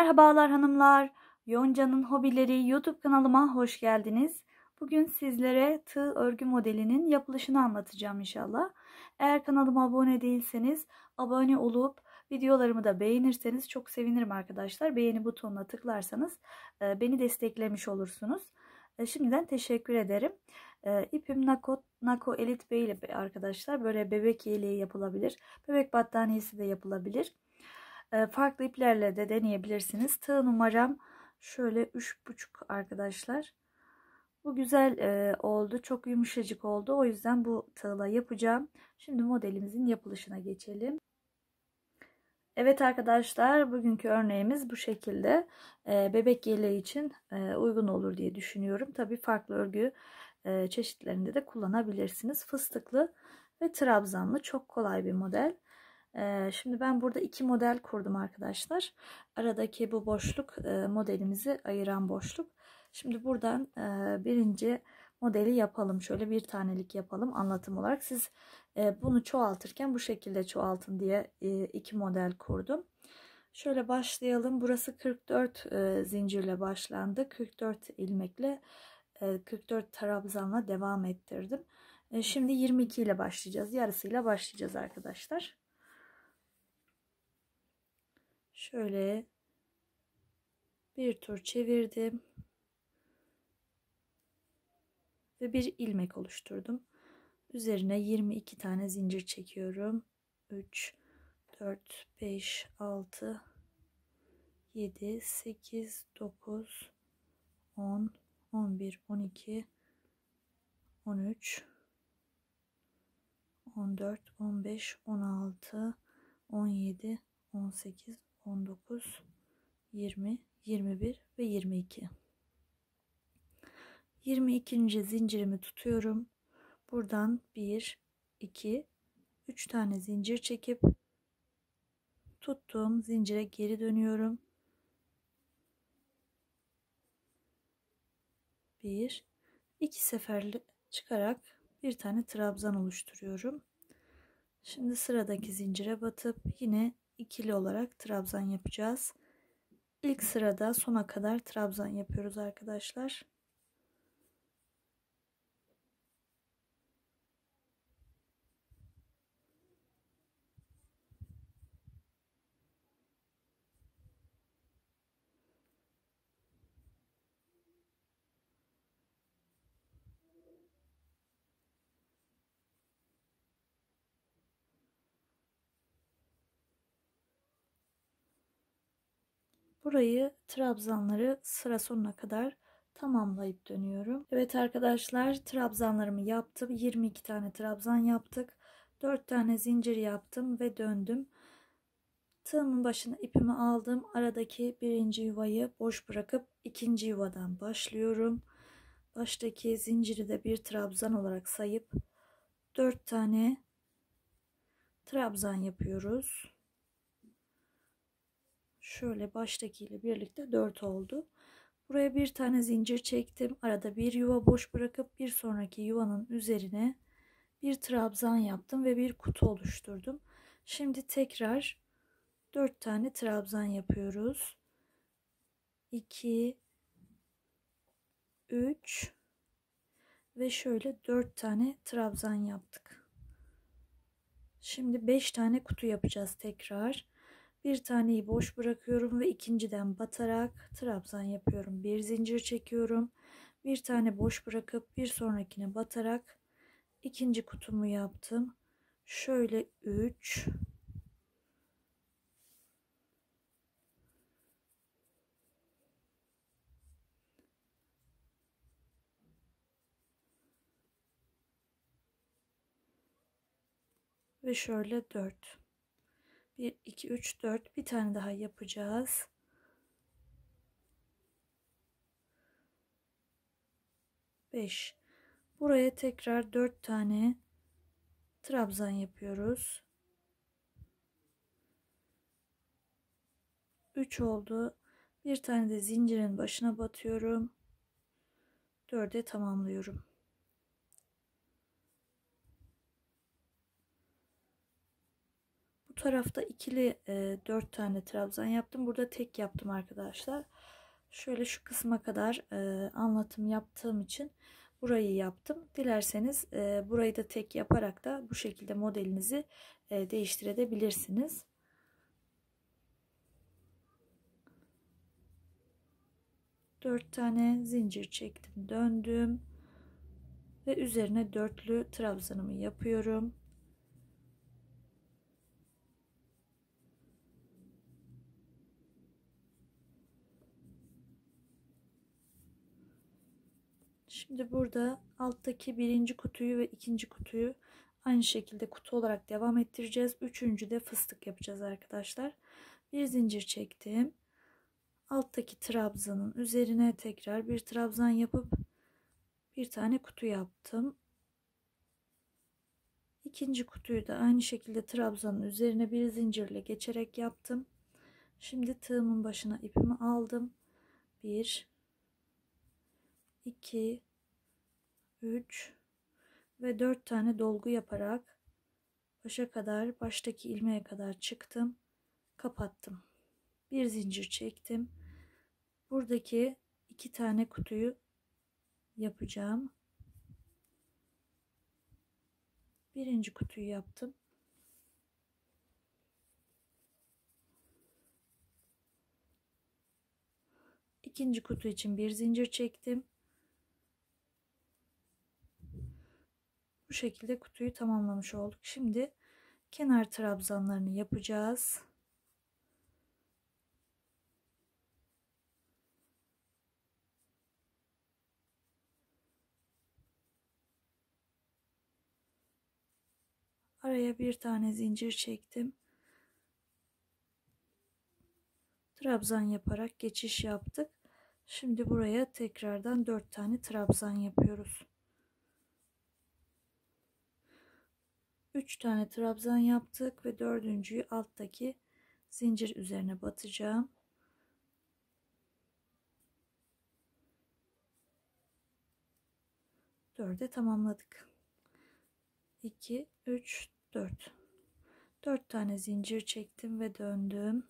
Merhabalar hanımlar, Yonca'nın Hobileri YouTube kanalıma hoş geldiniz. Bugün sizlere tığ örgü modelinin yapılışını anlatacağım inşallah. Eğer kanalıma abone değilseniz abone olup videolarımı da beğenirseniz çok sevinirim arkadaşlar. Beğeni butonuna tıklarsanız beni desteklemiş olursunuz. Şimdiden teşekkür ederim. İpim Nako Elite Bey arkadaşlar. Böyle bebek yeleği yapılabilir. Bebek battaniyesi de yapılabilir. Farklı iplerle de deneyebilirsiniz. Tığ numaram şöyle 3,5 arkadaşlar. Bu güzel oldu. Çok yumuşacık oldu. O yüzden bu tığla yapacağım. Şimdi modelimizin yapılışına geçelim. Evet arkadaşlar, bugünkü örneğimiz bu şekilde. Bebek yeleği için uygun olur diye düşünüyorum. Tabii farklı örgü çeşitlerinde de kullanabilirsiniz. Fıstıklı ve trabzanlı, çok kolay bir model. Şimdi ben burada iki model kurdum arkadaşlar. Aradaki bu boşluk modelimizi ayıran boşluk. Şimdi buradan birinci modeli yapalım. Şöyle bir tanelik yapalım anlatım olarak. Siz bunu çoğaltırken bu şekilde çoğaltın diye iki model kurdum. Şöyle başlayalım. Burası 44 zincirle başlandı. 44 ilmekle 44 trabzanla devam ettirdim. Şimdi 22 ile başlayacağız. Yarısıyla başlayacağız arkadaşlar. Şöyle bir tur çevirdim ve bir ilmek oluşturdum. Üzerine 22 tane zincir çekiyorum. 3 4 5 6 7 8 9 10 11 12 13 14 15 16 17 18 19 20 21 ve 22. 22. zincirimi tutuyorum. Buradan 1 2 3 tane zincir çekip tuttuğum zincire geri dönüyorum. 1 2 seferli çıkarak bir tane trabzan oluşturuyorum. Şimdi sıradaki zincire batıp yine ikili olarak trabzan yapacağız. İlk sırada sona kadar trabzan yapıyoruz arkadaşlar. Burayı trabzanları sıra sonuna kadar tamamlayıp dönüyorum. Evet arkadaşlar, trabzanlarımı yaptım. 22 tane trabzan yaptık. 4 tane zincir yaptım ve döndüm. Tığımın başına ipimi aldım. Aradaki birinci yuvayı boş bırakıp ikinci yuvadan başlıyorum. Baştaki zinciri de bir trabzan olarak sayıp 4 tane trabzan yapıyoruz. Şöyle baştakiyle birlikte 4 oldu. Buraya bir tane zincir çektim. Arada bir yuva boş bırakıp bir sonraki yuvanın üzerine bir trabzan yaptım ve bir kutu oluşturdum. Şimdi tekrar 4 tane trabzan yapıyoruz. 2 3 ve şöyle 4 tane trabzan yaptık. Şimdi 5 tane kutu yapacağız tekrar. Bir taneyi boş bırakıyorum ve ikinciden batarak trabzan yapıyorum. Bir zincir çekiyorum. Bir tane boş bırakıp bir sonrakine batarak ikinci kutumu yaptım. Şöyle 3 ve şöyle 4. 1 2 3 4 bir tane daha yapacağız. 5. Buraya tekrar 4 tane trabzan yapıyoruz. 3 oldu. Bir tane de zincirin başına batıyorum. 4'e tamamlıyorum. Bu tarafta ikili 4 tane trabzan yaptım. Burada tek yaptım arkadaşlar. Şöyle şu kısma kadar anlatım yaptığım için burayı yaptım. Dilerseniz burayı da tek yaparak da bu şekilde modelinizi değiştirebilirsiniz. Dört tane zincir çektim, döndüm ve üzerine dörtlü trabzanımı yapıyorum. Şimdi burada alttaki birinci kutuyu ve ikinci kutuyu aynı şekilde kutu olarak devam ettireceğiz. Üçüncü de fıstık yapacağız arkadaşlar. Bir zincir çektim. Alttaki trabzanın üzerine tekrar bir trabzan yapıp bir tane kutu yaptım. İkinci kutuyu da aynı şekilde trabzanın üzerine bir zincirle geçerek yaptım. Şimdi tığımın başına ipimi aldım. 1 2 3 ve 4 tane dolgu yaparak baştaki ilmeğe kadar çıktım, kapattım. Bir zincir çektim. Buradaki 2 tane kutuyu yapacağım. Birinci kutuyu yaptım. İkinci kutu için bir zincir çektim. Bu şekilde kutuyu tamamlamış olduk. Şimdi kenar trabzanlarını yapacağız. Araya bir tane zincir çektim. Trabzan yaparak geçiş yaptık. Şimdi buraya tekrardan 4 tane trabzan yapıyoruz. 3 tane trabzan yaptık ve dördüncüyü alttaki zincir üzerine batacağım. Dörde tamamladık. 2 3 4 4 tane zincir çektim ve döndüm.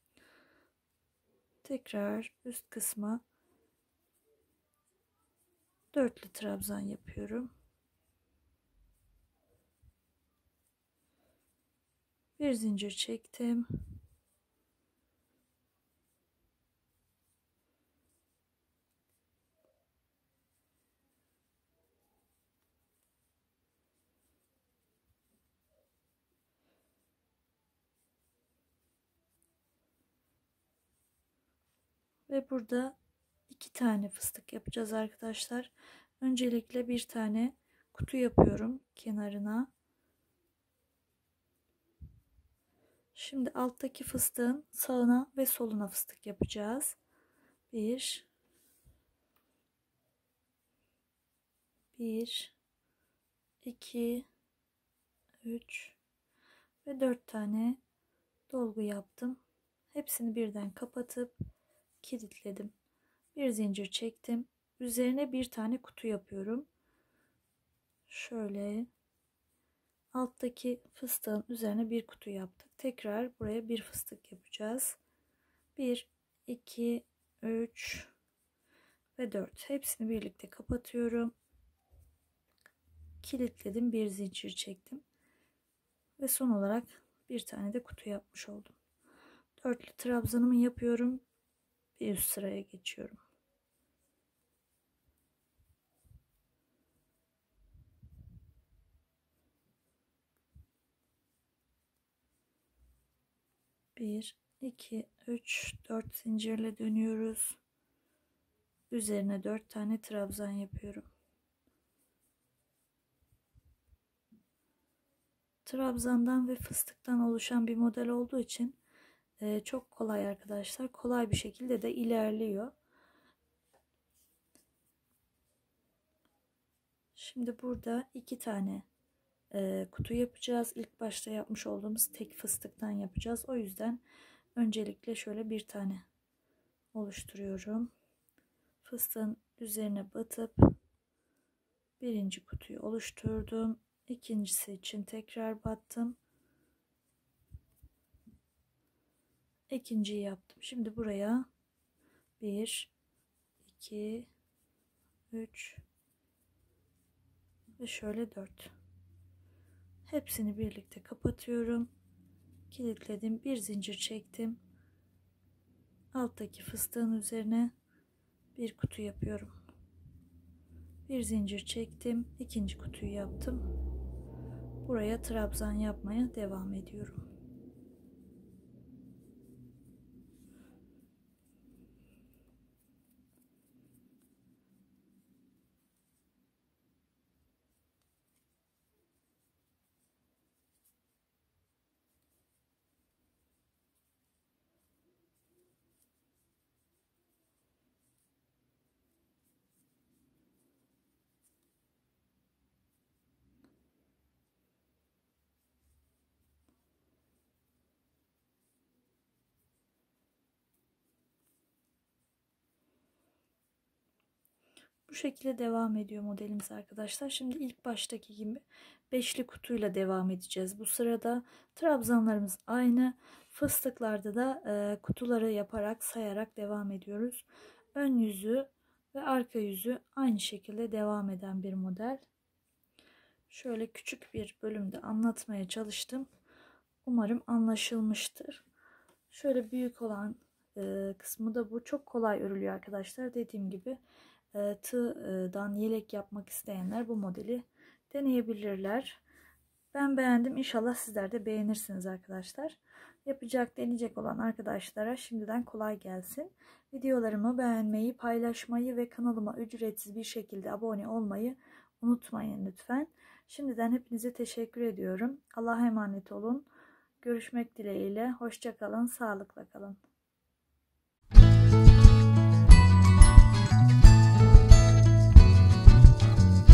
Tekrar üst kısma dörtlü trabzan yapıyorum. Bir zincir çektim. Ve burada 2 tane fıstık yapacağız arkadaşlar. Öncelikle bir tane kutu yapıyorum kenarına. Şimdi alttaki fıstığın sağına ve soluna fıstık yapacağız. 1 2 3 ve 4 tane dolgu yaptım. Hepsini birden kapatıp kilitledim. Bir zincir çektim. Üzerine bir tane kutu yapıyorum. Şöyle alttaki fıstığın üzerine bir kutu yaptık. Tekrar buraya bir fıstık yapacağız. 1 2 3 ve 4. Hepsini birlikte kapatıyorum. Kilitledim. Bir zincir çektim. Ve son olarak bir tane de kutu yapmış oldum. Dörtlü trabzanımı yapıyorum. Bir üst sıraya geçiyorum. Bir, iki, üç, dört zincirle dönüyoruz. Üzerine 4 tane trabzan yapıyorum. Trabzandan ve fıstıktan oluşan bir model olduğu için çok kolay arkadaşlar. Kolay bir şekilde de ilerliyor. Şimdi burada 2 tane kutu yapacağız. İlk başta yapmış olduğumuz tek fıstıktan yapacağız. O yüzden öncelikle şöyle bir tane oluşturuyorum. Fıstığın üzerine batıp birinci kutuyu oluşturdum. İkincisi için tekrar battım. İkinciyi yaptım. Şimdi buraya 1, 2, 3 ve şöyle 4. Hepsini birlikte kapatıyorum. Kilitledim. Bir zincir çektim. Alttaki fıstığın üzerine bir kutu yapıyorum. Bir zincir çektim. İkinci kutuyu yaptım. Buraya trabzan yapmaya devam ediyorum. Bu şekilde devam ediyor modelimiz arkadaşlar. Şimdi ilk baştaki gibi beşli kutuyla devam edeceğiz. Bu sırada trabzanlarımız aynı. Fıstıklarda da kutuları yaparak sayarak devam ediyoruz. Ön yüzü ve arka yüzü aynı şekilde devam eden bir model. Şöyle küçük bir bölümde anlatmaya çalıştım. Umarım anlaşılmıştır. Şöyle büyük olan kısmı da bu. Çok kolay örülüyor arkadaşlar. Dediğim gibi tığdan yelek yapmak isteyenler bu modeli deneyebilirler. Ben beğendim. İnşallah sizler de beğenirsiniz arkadaşlar. Yapacak, deneyecek olan arkadaşlara şimdiden kolay gelsin. Videolarımı beğenmeyi, paylaşmayı ve kanalıma ücretsiz bir şekilde abone olmayı unutmayın lütfen. Şimdiden hepinize teşekkür ediyorum. Allah'a emanet olun. Görüşmek dileğiyle. Hoşça kalın, sağlıkla kalın.